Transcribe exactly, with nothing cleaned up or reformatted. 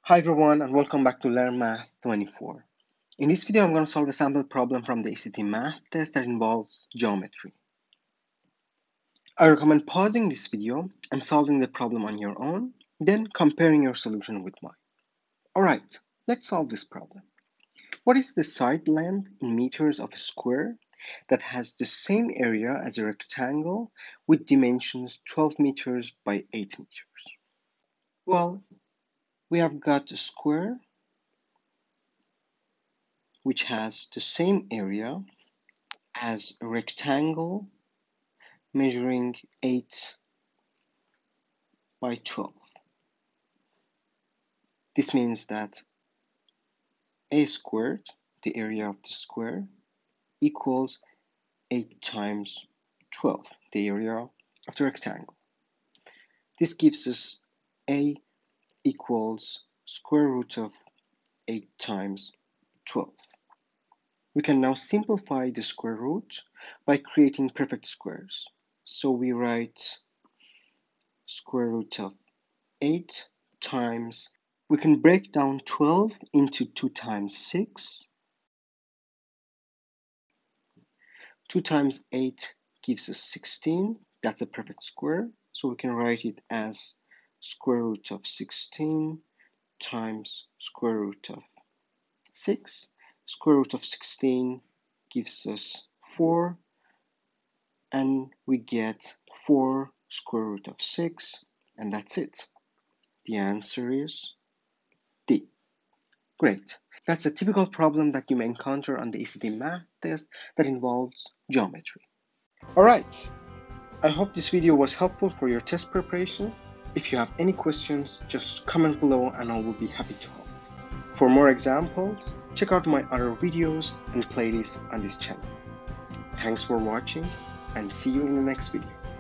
Hi everyone and welcome back to Learn Math twenty-four. In this video I'm going to solve a sample problem from the A C T Math test that involves geometry. I recommend pausing this video and solving the problem on your own, then comparing your solution with mine. Alright, let's solve this problem. What is the side length in meters of a square that has the same area as a rectangle with dimensions twelve meters by eight meters? Well, we have got a square which has the same area as a rectangle measuring eight by twelve. This means that a squared, the area of the square, equals eight times twelve, the area of the rectangle. This gives us a equals square root of eight times twelve. We can now simplify the square root by creating perfect squares. So we write square root of eight times, we can break down twelve into two times six. two times eight gives us sixteen. That's a perfect square. So we can write it as square root of sixteen times square root of six. Square root of sixteen gives us four. And we get four square root of six. And that's it. The answer is D. Great. That's a typical problem that you may encounter on the A C T Math test that involves geometry. Alright, I hope this video was helpful for your test preparation. If you have any questions, just comment below and I will be happy to help. For more examples, check out my other videos and playlists on this channel. Thanks for watching and see you in the next video.